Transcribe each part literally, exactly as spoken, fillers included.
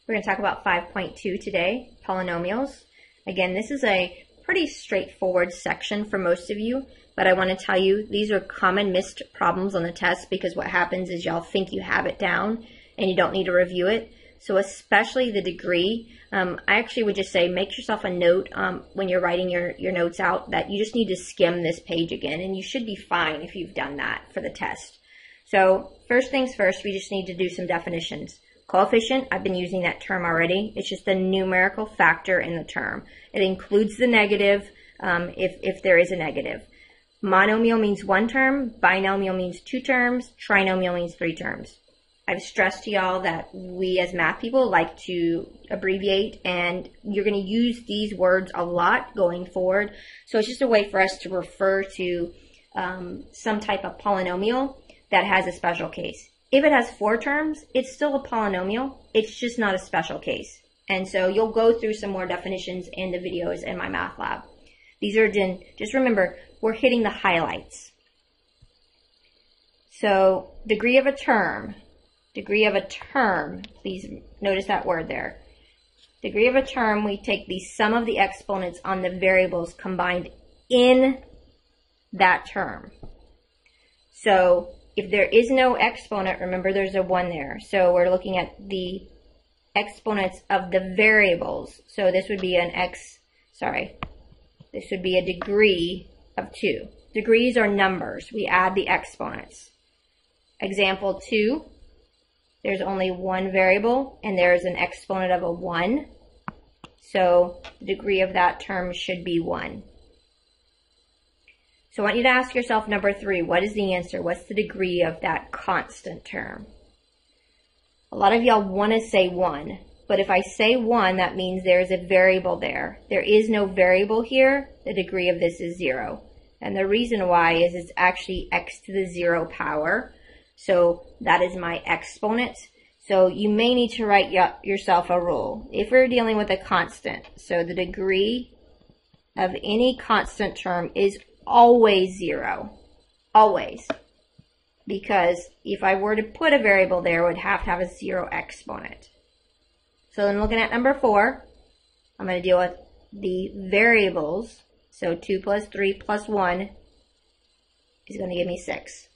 We're going to talk about five point two today, polynomials. Again, this is a pretty straightforward section for most of you, but I want to tell you these are common missed problems on the test because what happens is y'all think you have it down and you don't need to review it. So especially the degree, um, I actually would just say make yourself a note um, when you're writing your, your notes out that you just need to skim this page again, and you should be fine if you've done that for the test. So first things first, we just need to do some definitions. Coefficient, I've been using that term already. It's just a numerical factor in the term. It includes the negative um, if, if there is a negative. Monomial means one term, binomial means two terms, trinomial means three terms. I've stressed to y'all that we as math people like to abbreviate, and you're going to use these words a lot going forward. So it's just a way for us to refer to um, some type of polynomial that has a special case. If it has four terms, it's still a polynomial. It's just not a special case. And so you'll go through some more definitions in the videos in my math lab. These are, just remember, we're hitting the highlights. So degree of a term. Degree of a term. Please notice that word there. Degree of a term, we take the sum of the exponents on the variables combined in that term. So if there is no exponent, remember there's a one there. So we're looking at the exponents of the variables. So this would be an x, sorry, this would be a degree of two. Degrees are numbers. We add the exponents. Example two, there's only one variable and there's an exponent of a one. So the degree of that term should be one. So I want you to ask yourself, number three, what is the answer? What's the degree of that constant term? A lot of y'all want to say one, but if I say one, that means there's a variable there. There is no variable here. The degree of this is zero. And the reason why is it's actually x to the zero power. So that is my exponent. So you may need to write yourself a rule. If we're dealing with a constant, so the degree of any constant term is always zero, always, because if I were to put a variable there, it would have to have a zero exponent. So then looking at number four, I'm going to deal with the variables. So two plus three plus one is going to give me six.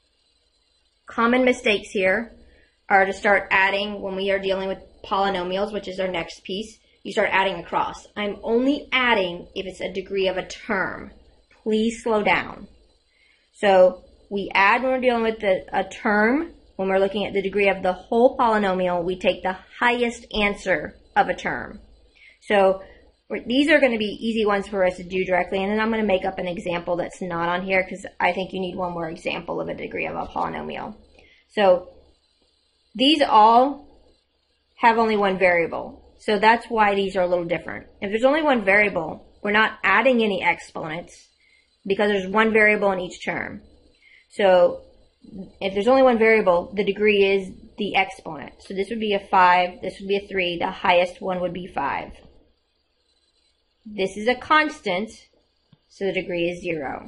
Common mistakes here are to start adding when we are dealing with polynomials, which is our next piece. You start adding across. I'm only adding if it's a degree of a term. Please slow down. So we add when we're dealing with the, a term. When we're looking at the degree of the whole polynomial, we take the highest answer of a term. So these are going to be easy ones for us to do directly, and then I'm going to make up an example that's not on here because I think you need one more example of a degree of a polynomial. So these all have only one variable. So that's why these are a little different. If there's only one variable, we're not adding any exponents, because there's one variable in each term. So if there's only one variable, the degree is the exponent. So this would be a five, this would be a three, the highest one would be five. This is a constant, so the degree is zero.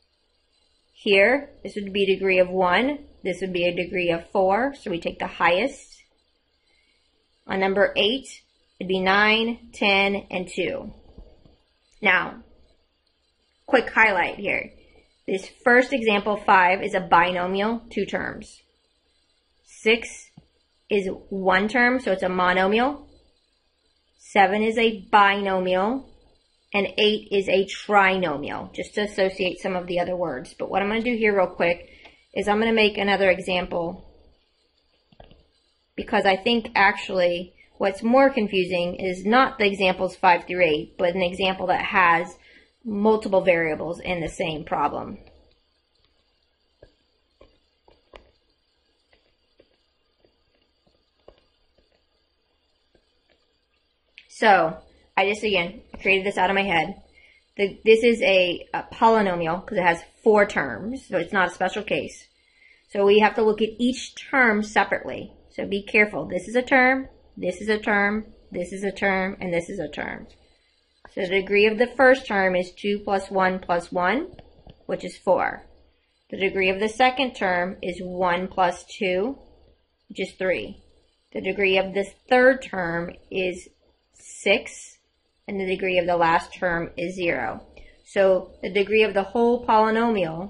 Here, this would be a degree of one, this would be a degree of four, so we take the highest. On number eight, it'd be nine, ten, and two. Now, quick highlight here. This first example, five, is a binomial, two terms. six is one term, so it's a monomial. seven is a binomial. And eight is a trinomial, just to associate some of the other words. But what I'm going to do here real quick is I'm going to make another example, because I think actually what's more confusing is not the examples five through eight, but an example that has multiple variables in the same problem. So I just, again, created this out of my head. The, this is a, a polynomial because it has four terms, so it's not a special case. So we have to look at each term separately. So be careful. This is a term, this is a term, this is a term, and this is a term. So the degree of the first term is two plus one plus one, which is four. The degree of the second term is one plus two, which is three. The degree of this third term is six, and the degree of the last term is zero. So the degree of the whole polynomial,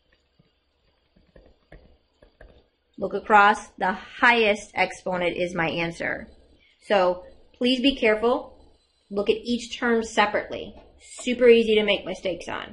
look across, the highest exponent is my answer. So please be careful. Look at each term separately. Super easy to make mistakes on.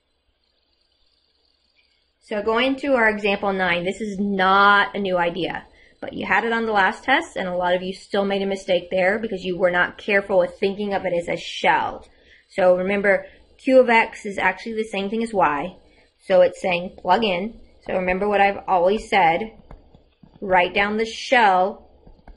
So going to our example nine, this is not a new idea, but you had it on the last test, and a lot of you still made a mistake there because you were not careful with thinking of it as a shell. So remember, Q of X is actually the same thing as Y. So it's saying plug in. So remember what I've always said, write down the shell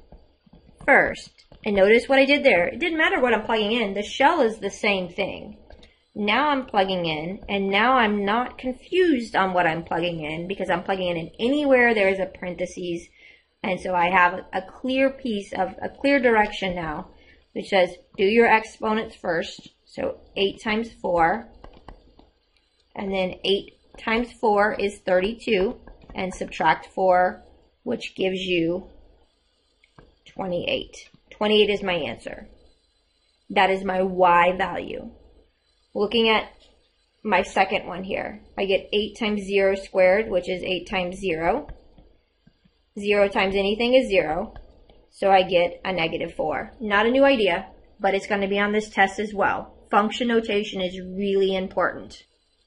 first. And notice what I did there. It didn't matter what I'm plugging in. The shell is the same thing. Now I'm plugging in, and now I'm not confused on what I'm plugging in because I'm plugging in, in anywhere there's a parentheses. And so I have a clear piece of a clear direction now, which says do your exponents first. So eight times four, and then eight times four is thirty-two, and subtract four, which gives you twenty-eight. twenty-eight is my answer. That is my Y value. Looking at my second one here, I get eight times zero squared, which is eight times zero. zero times anything is zero, so I get a negative four. Not a new idea, but it's going to be on this test as well. Function notation is really important.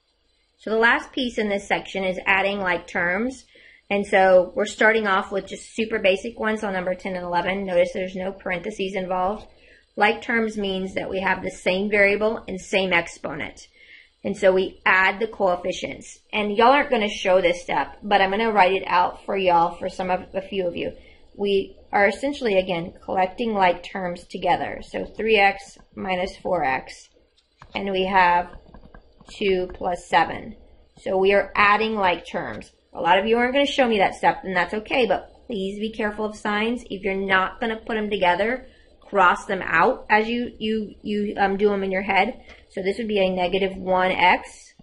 So the last piece in this section is adding like terms. And so we're starting off with just super basic ones on number ten and eleven. Notice there's no parentheses involved. Like terms means that we have the same variable and same exponent. And so we add the coefficients. And y'all aren't going to show this step, but I'm going to write it out for y'all, for some of a few of you. We are essentially, again, collecting like terms together. So three x minus four x. And we have two plus seven. So we are adding like terms. A lot of you aren't going to show me that step, and that's okay, but please be careful of signs. If you're not going to put them together, cross them out as you, you, you um, do them in your head. So this would be a negative one x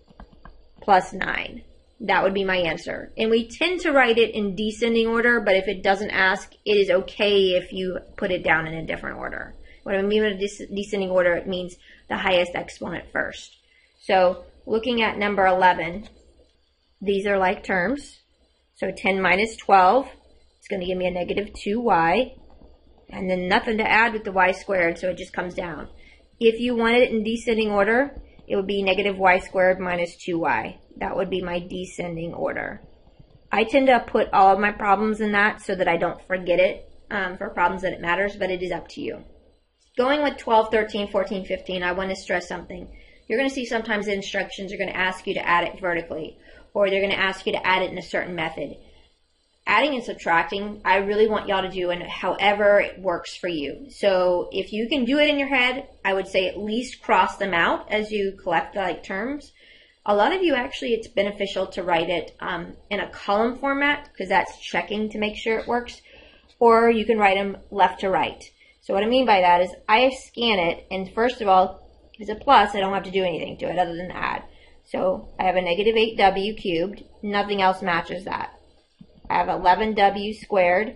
plus nine. That would be my answer. And we tend to write it in descending order, but if it doesn't ask, it is okay if you put it down in a different order. What I mean by descending order, it means the highest exponent first. So looking at number eleven, these are like terms. So ten minus twelve, it's going to give me a negative two y. And then nothing to add with the y squared, so it just comes down. If you wanted it in descending order, it would be negative y squared minus two y. That would be my descending order. I tend to put all of my problems in that so that I don't forget it um, for problems that it matters, but it is up to you. Going with twelve, thirteen, fourteen, fifteen, I want to stress something. You're going to see sometimes the instructions are going to ask you to add it vertically, or they're going to ask you to add it in a certain method. Adding and subtracting, I really want y'all to do in however it works for you. So if you can do it in your head, I would say at least cross them out as you collect the like terms. A lot of you actually, it's beneficial to write it um, in a column format because that's checking to make sure it works. Or you can write them left to right. So what I mean by that is I scan it, and first of all, if it's a plus, I don't have to do anything to it other than add. So I have a negative eight w cubed. Nothing else matches that. I have eleven w squared.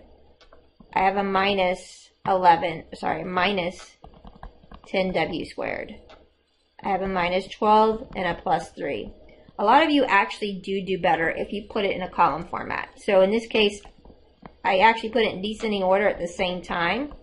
I have a minus eleven, sorry, minus ten w squared. I have a minus twelve and a plus three. A lot of you actually do do better if you put it in a column format. So in this case, I actually put it in descending order at the same time.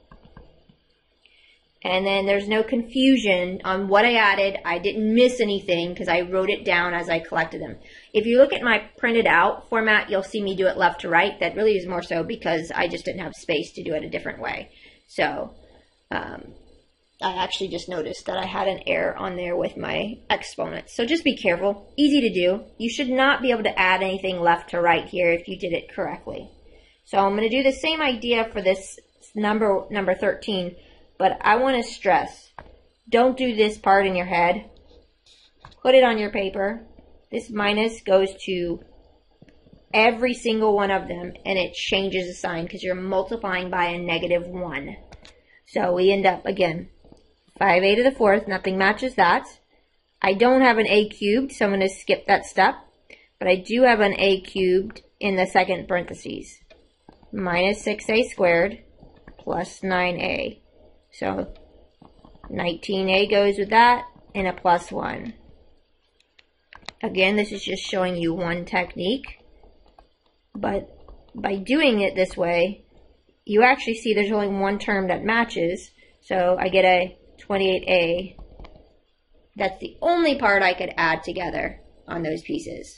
And then there's no confusion on what I added. I didn't miss anything because I wrote it down as I collected them. If you look at my printed out format, you'll see me do it left to right. That really is more so because I just didn't have space to do it a different way. So um, I actually just noticed that I had an error on there with my exponents. So just be careful. Easy to do. You should not be able to add anything left to right here if you did it correctly. So I'm going to do the same idea for this number, number thirteen. But I want to stress, don't do this part in your head. Put it on your paper. This minus goes to every single one of them, and it changes the sign because you're multiplying by a negative one. So we end up, again, five a to the fourth. Nothing matches that. I don't have an a cubed, so I'm going to skip that step. But I do have an a cubed in the second parentheses. minus six a squared plus nine a. So nineteen a goes with that, and a plus one. Again, this is just showing you one technique, but by doing it this way, you actually see there's only one term that matches, so I get a twenty-eight a. That's the only part I could add together on those pieces.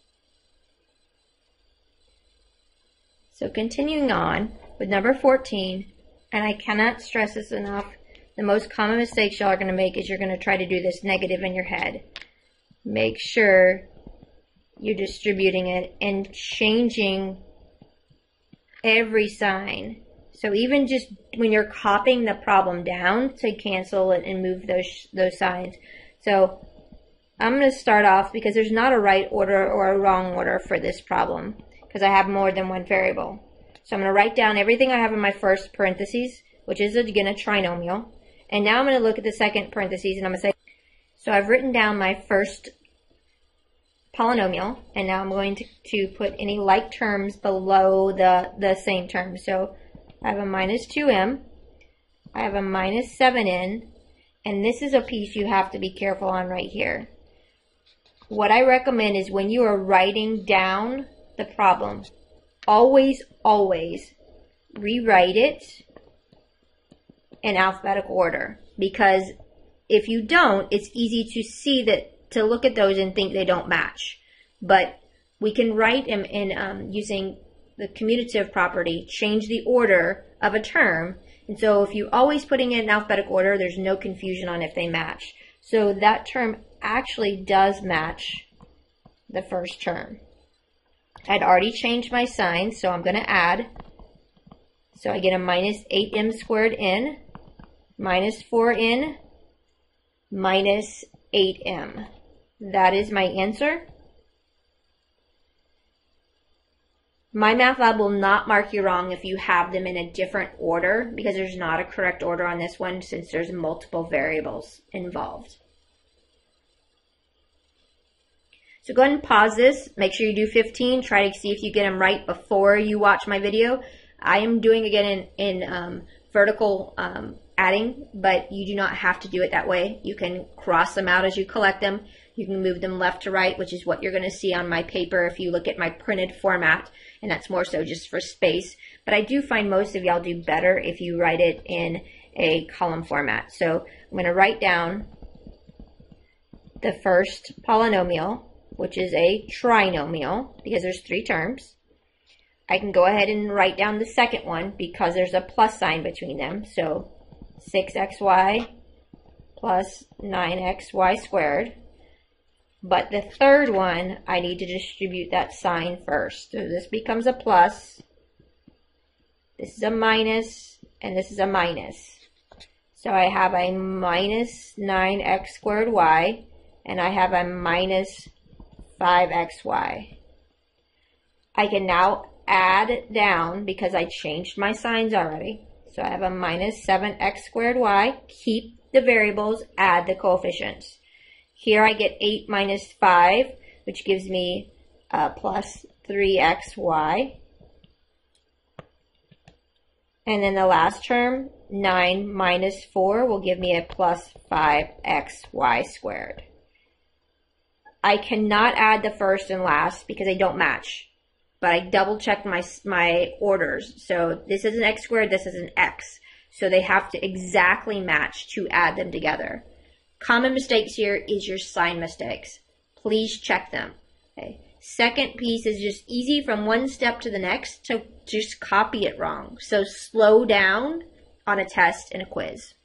So continuing on with number fourteen, and I cannot stress this enough, the most common mistakes y'all are going to make is you're going to try to do this negative in your head. Make sure you're distributing it and changing every sign. So even just when you're copying the problem down, to cancel it and move those those signs. So I'm going to start off, because there's not a right order or a wrong order for this problem, because I have more than one variable. So I'm going to write down everything I have in my first parentheses, which is again a trinomial. And now I'm going to look at the second parentheses, and I'm going to say, so I've written down my first polynomial, and now I'm going to, to put any like terms below the, the same term. So I have a minus two m, I have a minus seven n, and this is a piece you have to be careful on right here. What I recommend is when you are writing down the problem, always, always rewrite it in alphabetical order, because if you don't, it's easy to see that, to look at those and think they don't match. But we can write them in um, using the commutative property, change the order of a term. And so if you're always putting it in alphabetical order, there's no confusion on if they match. So that term actually does match the first term. I'd already changed my sign, so I'm going to add. So I get a minus eight m squared n, minus four n, minus eight m. That is my answer. My math lab will not mark you wrong if you have them in a different order, because there's not a correct order on this one since there's multiple variables involved. So go ahead and pause this. Make sure you do fifteen. Try to see if you get them right before you watch my video. I am doing again in, in um, vertical um, adding, but you do not have to do it that way. You can cross them out as you collect them. You can move them left to right, which is what you're going to see on my paper if you look at my printed format, and that's more so just for space. But I do find most of y'all do better if you write it in a column format. So I'm going to write down the first polynomial, which is a trinomial, because there's three terms. I can go ahead and write down the second one because there's a plus sign between them. So six x y plus nine x y squared. But the third one, I need to distribute that sign first. So this becomes a plus, this is a minus, and this is a minus. So I have a minus nine x squared y, and I have a minus five x y. I can now add down because I changed my signs already. So I have a minus seven x squared y, keep the variables, add the coefficients. Here I get eight minus five, which gives me uh, plus three x y. And then the last term, nine minus four, will give me a plus five x y squared. I cannot add the first and last because they don't match. But I double checked my, my orders. So this is an x squared, this is an x. So they have to exactly match to add them together. Common mistakes here is your sign mistakes. Please check them. Okay. Second piece is just easy from one step to the next to just copy it wrong. So slow down on a test and a quiz.